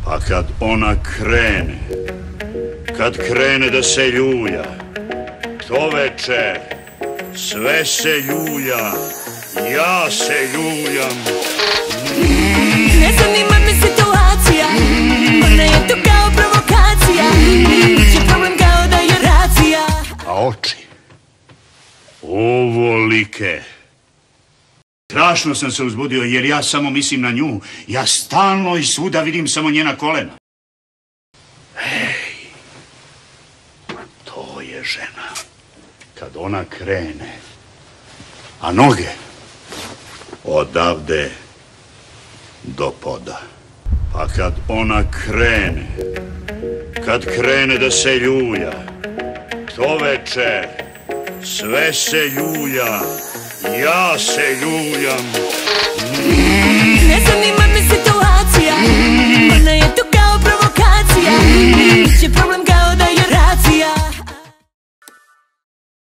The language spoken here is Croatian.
Pa kad ona krene, kad krene da se ljulja, to večer sve se ljulja, ja se ljuljam. Ne zanima me situacija, ona je tu kao provokacija, biće problem kao da je racija. A oči, ovolike. Strašno sam se uzbudio jer ja samo mislim na nju. Ja stalno i svuda vidim samo njena kolena. Ej, to je žena. Kad ona krene, a noge odavde do poda. Pa kad ona krene, kad krene da se ljulja, to večer sve se ljulja, ja se ljuljam.